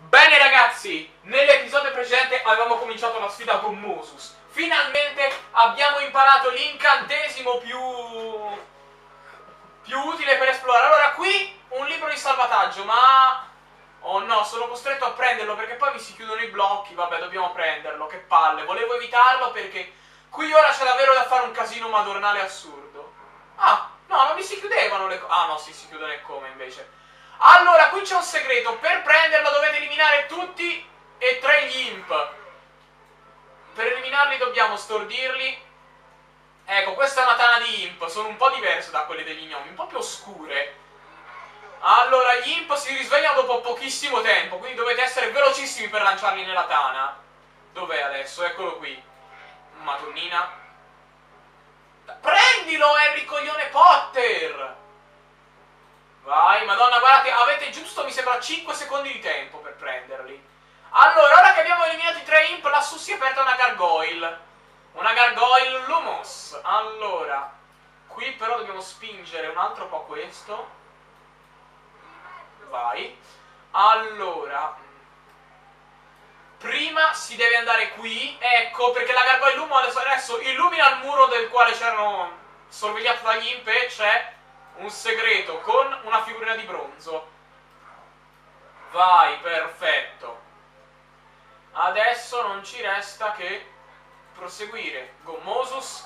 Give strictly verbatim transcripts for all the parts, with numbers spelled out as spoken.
Bene ragazzi, nell'episodio precedente avevamo cominciato la sfida con Mosus. Finalmente abbiamo imparato l'incantesimo più... più utile per esplorare. Allora qui un libro di salvataggio, ma... oh no, sono costretto a prenderlo perché poi mi si chiudono i blocchi. Vabbè, dobbiamo prenderlo, che palle. Volevo evitarlo perché qui ora c'è davvero da fare un casino madornale assurdo. Ah, no, non mi si chiudevano le cose. Ah no, sì, si chiudono e come invece. Allora, qui c'è un segreto. Per prenderlo dovete eliminare tutti e tre gli imp. Per eliminarli dobbiamo stordirli. Ecco, questa è una tana di imp. Sono un po' diverse da quelle degli gnomi, un po' più oscure. Allora, gli imp si risvegliano dopo pochissimo tempo, quindi dovete essere velocissimi per lanciarli nella tana. Dov'è adesso? Eccolo qui. Madonnina. Prendilo, Harry Coglione Potter! Vai, madonna, guardate, avete giusto, mi sembra, cinque secondi di tempo per prenderli. Allora, ora che abbiamo eliminato i tre imp, lassù si è aperta una gargoyle. Una gargoyle Lumos. Allora, qui però dobbiamo spingere un altro po' questo. Vai. Allora, prima si deve andare qui, ecco, perché la gargoyle Lumos adesso illumina il muro del quale c'erano sorvegliati dagli imp e c'è un segreto con una figurina di bronzo. Vai, perfetto. Adesso non ci resta che proseguire. Gommosus.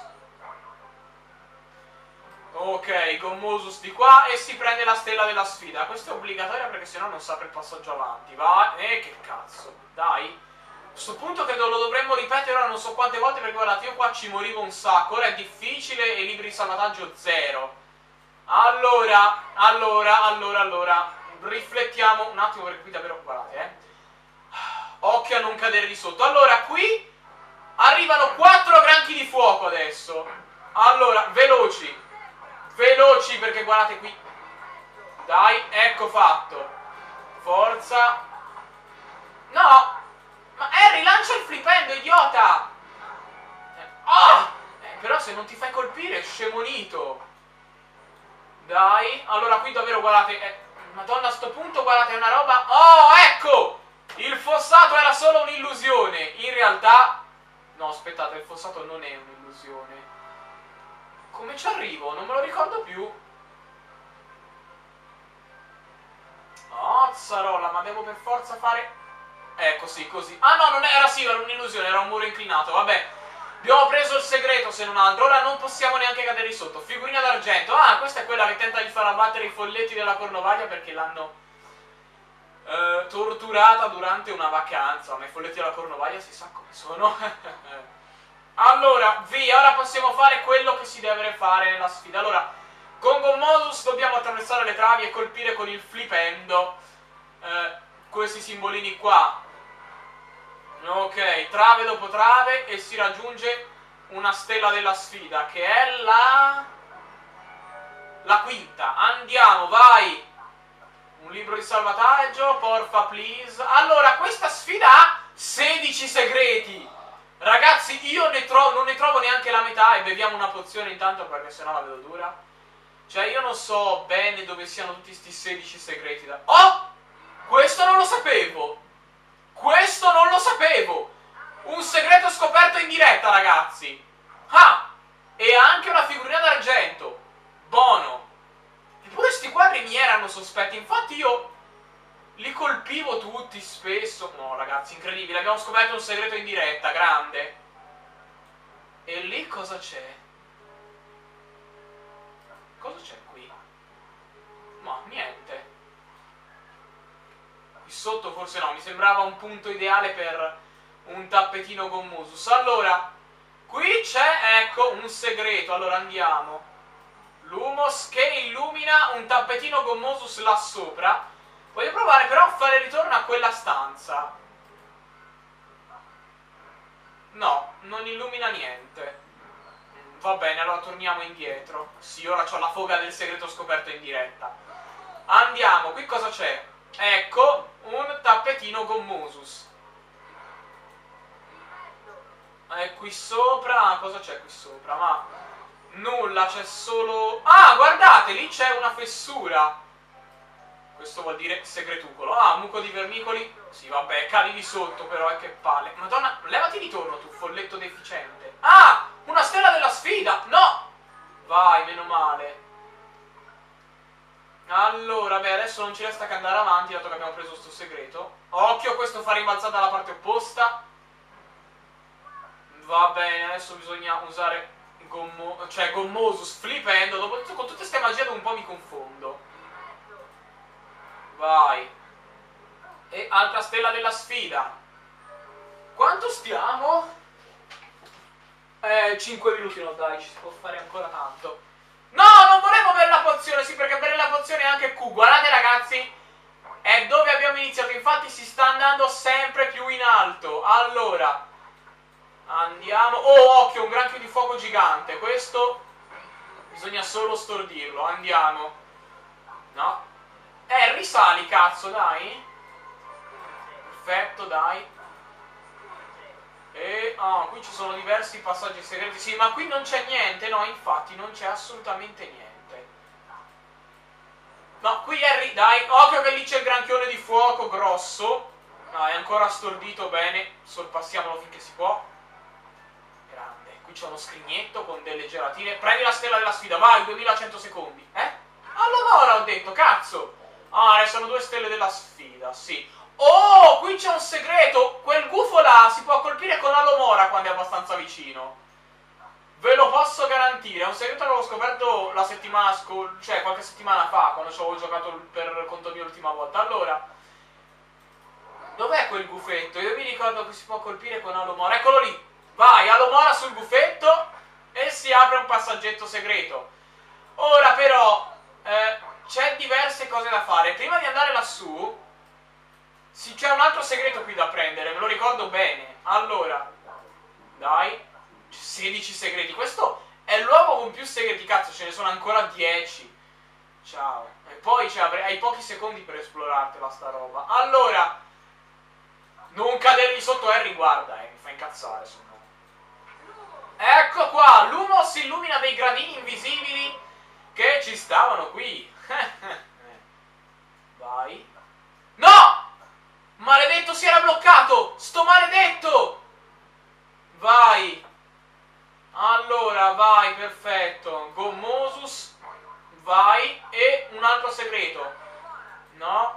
Ok, Gommosus di qua e si prende la stella della sfida. Questa è obbligatoria perché sennò non sa per il passaggio avanti. Vai, e eh, che cazzo. Dai. A questo punto credo lo dovremmo ripetere ora non so quante volte perché guardate, io qua ci morivo un sacco. Ora è difficile e libri di salvataggio zero. Allora, allora, allora, allora, riflettiamo un attimo perché qui davvero, guardate, eh. Occhio a non cadere di sotto. Allora, qui arrivano quattro granchi di fuoco adesso. Allora, veloci, veloci perché guardate qui. Dai, ecco fatto. Forza. No, ma Harry, lancia il flipendo, idiota. Ah, eh, però se non ti fai colpire, scemonito. Dai, allora qui davvero guardate, eh, madonna a sto punto guardate è una roba. Oh, ecco! Il fossato era solo un'illusione. In realtà, no aspettate, il fossato non è un'illusione. Come ci arrivo? Non me lo ricordo più. Oh, zzarolla, ma devo per forza fare. Ecco, sì, così. Ah no, non era, sì, era un'illusione, era un muro inclinato, vabbè. Abbiamo preso il segreto, se non altro. Ora non possiamo neanche cadere di sotto. Figurina d'argento. Ah, questa è quella che tenta di far abbattere i folletti della Cornovaglia perché l'hanno eh, torturata durante una vacanza. Ma i folletti della Cornovaglia si sa come sono. Allora, via. Ora possiamo fare quello che si deve fare nella sfida. Allora, con Gommosus dobbiamo attraversare le travi e colpire con il flipendo eh, questi simbolini qua. Ok, trave dopo trave e si raggiunge una stella della sfida che è la... la quinta. Andiamo, vai! Un libro di salvataggio, porfa please. Allora, questa sfida ha sedici segreti. Ragazzi, io ne trovo, non ne trovo neanche la metà e beviamo una pozione intanto perché sennò la vedo dura. Cioè, io non so bene dove siano tutti sti sedici segreti da... Oh! Questo non lo sapevo! Questo non lo sapevo! Un segreto scoperto in diretta, ragazzi! Ah! E anche una figurina d'argento! Buono! Eppure sti quadri mi erano sospetti, infatti io li colpivo tutti spesso. No, ragazzi, incredibile, abbiamo scoperto un segreto in diretta, grande. E lì cosa c'è? Cosa c'è qui? Ma niente. Sotto forse no, mi sembrava un punto ideale per un tappetino Gommosus. Allora, qui c'è, ecco, un segreto. Allora andiamo. Lumos che illumina un tappetino Gommosus là sopra. Voglio provare però a fare ritorno a quella stanza. No, non illumina niente. Va bene, allora torniamo indietro. Sì, ora c'ho la foga del segreto scoperto in diretta. Andiamo, qui cosa c'è? Ecco, un tappetino Gommosus. E qui sopra, cosa c'è qui sopra? Ma nulla, c'è solo... Ah, guardate, lì c'è una fessura. Questo vuol dire segretucolo. Ah, muco di vermicoli. Sì, vabbè, cadi di sotto però, eh, che palle. Madonna, levati di torno tu, folletto deficiente. Ah! Una stella della sfida! No! Vai, meno male. Allora, beh, adesso non ci resta che andare avanti, dato che abbiamo preso sto segreto. Occhio, questo fa rimbalzare dalla parte opposta. Va bene, adesso bisogna usare gommo, cioè Gommosus flippendo. Dopo tutto, con tutte queste magie un po' mi confondo. Vai. E altra stella della sfida. Quanto stiamo? Eh, cinque minuti, no dai, ci si può fare ancora tanto. No, non volevo bere la pozione, sì, perché bere la pozione è anche Q. Guardate ragazzi, è dove abbiamo iniziato, infatti si sta andando sempre più in alto. Allora, andiamo. Oh, occhio, un granchio di fuoco gigante. Questo bisogna solo stordirlo. Andiamo. No. Eh, risali, cazzo, dai. Perfetto, dai. E... ah, qui ci sono diversi passaggi segreti. Sì, ma qui non c'è niente. No, infatti non c'è assolutamente niente. No, qui Harry, dai. Occhio che lì c'è il granchione di fuoco grosso. No, è ancora stordito, bene. Sorpassiamolo finché si può. Grande. Qui c'è uno scrignetto con delle gelatine. Prendi la stella della sfida, vai, duemilacento secondi. Eh? Allora ho detto, cazzo. Ah, restano due stelle della sfida, sì. Oh, qui c'è un segreto. Quel gufo là si può colpire con Alomora quando è abbastanza vicino. Ve lo posso garantire. È un segreto che avevo scoperto la settimana scorsa, cioè qualche settimana fa, quando ci avevo giocato per conto mio l'ultima volta. Allora, dov'è quel gufetto? Io mi ricordo che si può colpire con Alomora. Eccolo lì. Vai, Alomora sul gufetto e si apre un passaggetto segreto. Ora però eh, c'è diverse cose da fare. Prima di andare lassù sì, c'è un altro segreto qui da prendere, me lo ricordo bene. Allora, dai, sedici segreti. Questo è l'uomo con più segreti, cazzo, ce ne sono ancora dieci. Ciao. E poi cioè, hai pochi secondi per esplorartela sta roba. Allora, non cadermi sotto Harry, guarda, eh, mi fa incazzare, se no. Ecco qua, Lumos illumina dei gradini invisibili che ci stavano qui. Vai. No! Maledetto, si era bloccato! Sto maledetto! Vai! Allora, vai, perfetto. Gommosus. Vai. E un altro segreto. No.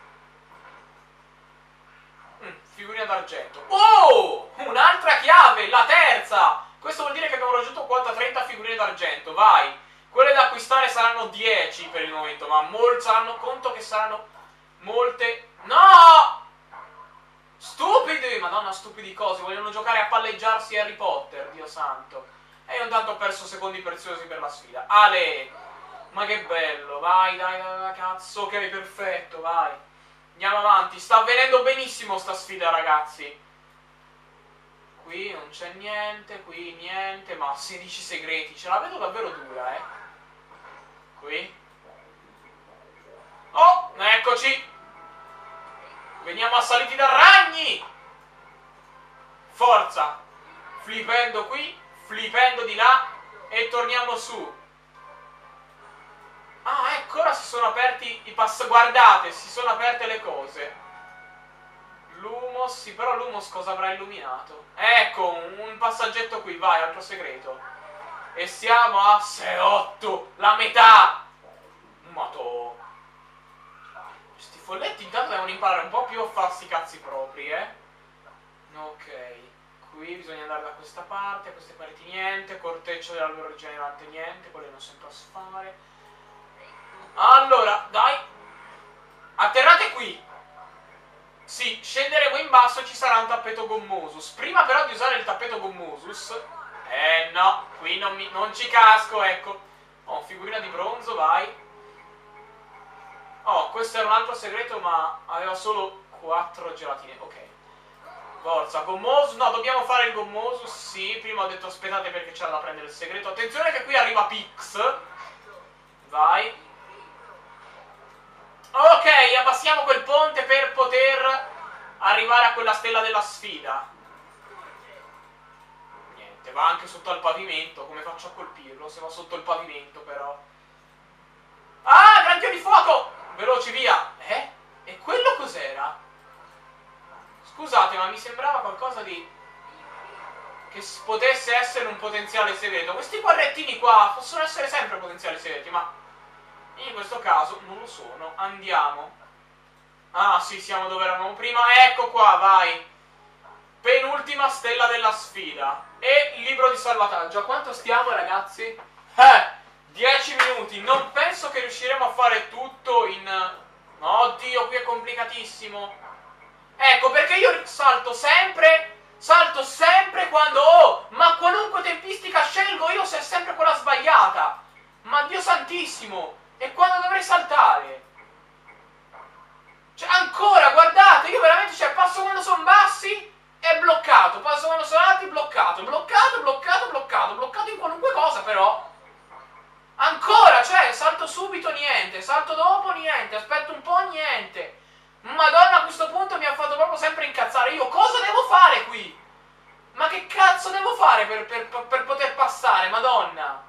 Mm, figurina d'argento. Oh! Un'altra chiave, la terza! Questo vuol dire che abbiamo raggiunto quota trenta figurine d'argento. Vai! Quelle da acquistare saranno dieci per il momento, ma molti saranno conto che saranno molte... No! Stupidi! Madonna, stupidi cose. Vogliono giocare a palleggiarsi Harry Potter, Dio santo. E io intanto ho perso secondi preziosi per la sfida. Ale! Ma che bello, vai, dai, dai, dai, cazzo, ok, perfetto, vai. Andiamo avanti, sta avvenendo benissimo sta sfida, ragazzi. Qui non c'è niente, qui niente, ma sedici segreti, ce la vedo davvero dura, eh. Qui. Oh, eccoci. Veniamo assaliti da ragni. Forza. Flippendo qui, flippendo di là e torniamo su. Ah, ecco, ora si sono aperti i pass... Guardate, si sono aperte le cose. Lumos, sì, però Lumos cosa avrà illuminato? Ecco, un, un passaggetto qui, vai, altro segreto. E siamo a sei otto, la metà. Mato. Questi folletti intanto devono imparare un po' più a farsi i cazzi propri, eh. Ok. Qui bisogna andare da questa parte, a queste pareti niente, corteccio dell'albero rigenerante niente, quelle non si posso fare. Allora, dai. Atterrate qui. Sì, scenderemo in basso e ci sarà un tappeto Gommosus. Prima però di usare il tappeto Gommosus... Eh no, qui non, mi, non ci casco, ecco. Oh, figurina di bronzo, vai. Oh, questo era un altro segreto, ma aveva solo quattro gelatine. Ok. Forza, Gommosus. No, dobbiamo fare il Gommosus. Sì, prima ho detto aspettate perché c'era da prendere il segreto. Attenzione che qui arriva Pix. Vai. Ok, abbassiamo quel ponte per poter arrivare a quella stella della sfida. Niente, va anche sotto al pavimento. Come faccio a colpirlo se va sotto il pavimento, però? Ah, granchio di fuoco! Veloci, via! Eh? E quello cos'era? Scusate, ma mi sembrava qualcosa di... che potesse essere un potenziale segreto. Questi quadrettini qua possono essere sempre potenziali segreti, ma in questo caso non lo sono. Andiamo. Ah, sì, siamo dove eravamo prima. Ecco qua, vai. Penultima stella della sfida. E il libro di salvataggio. A quanto stiamo, ragazzi? Eh, dieci minuti. Non penso che riusciremo a fare tutto in... Oddio, qui è complicatissimo. Ecco, perché io salto sempre... Salto sempre quando... Oh, ma qualunque tempistica scelgo io, se è sempre quella sbagliata. Ma Dio santissimo. E quando dovrei saltare? Cioè, ancora, guardate, io veramente, cioè, passo quando sono bassi... è bloccato, passo quando sono alti, bloccato, bloccato, bloccato, bloccato, bloccato in qualunque cosa però. Ancora, cioè, salto subito, niente, salto dopo, niente, aspetto un po', niente. Madonna, a questo punto mi ha fatto proprio sempre incazzare. Io cosa devo fare qui? Ma che cazzo devo fare per, per, per poter passare, madonna?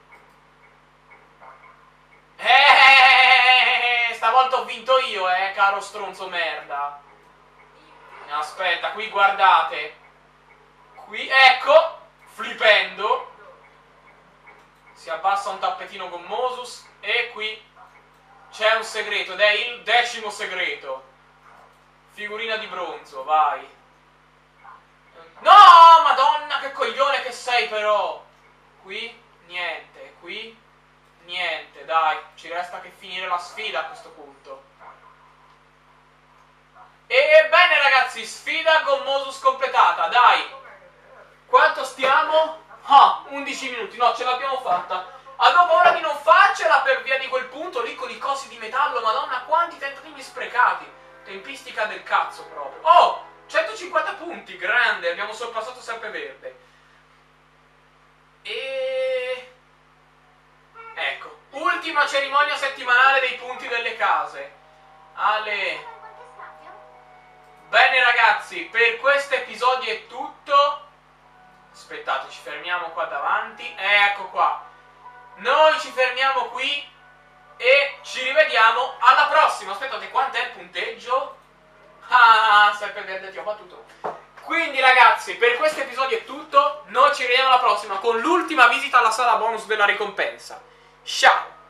Eh, stavolta ho vinto io, eh, caro stronzo merda. Aspetta, qui guardate. Qui, ecco, flippendo. Si abbassa un tappetino gommosus. E qui c'è un segreto, ed è il decimo segreto. Figurina di bronzo, vai. No, madonna, che coglione che sei però. Qui, niente, qui, niente. Dai, ci resta che finire la sfida a questo punto. E bene ragazzi, sfida gommosus completata, dai. Quanto stiamo? Ah, undici minuti, no, ce l'abbiamo fatta. Avevo paura di non farcela per via di quel punto lì con i cosi di metallo, madonna, quanti tentativi sprecati. Tempistica del cazzo proprio. Oh, centocinquanta punti, grande, abbiamo sorpassato Serpeverde. E... ecco, ultima cerimonia settimanale dei punti delle case. Ale... Bene ragazzi, per questo episodio è tutto. Aspettate, ci fermiamo qua davanti. Ecco qua. Noi ci fermiamo qui e ci rivediamo alla prossima. Aspettate, quant'è il punteggio? Ah, Serpeverde, ti ho battuto. Quindi ragazzi, per questo episodio è tutto. Noi ci rivediamo alla prossima con l'ultima visita alla sala bonus della ricompensa. Ciao!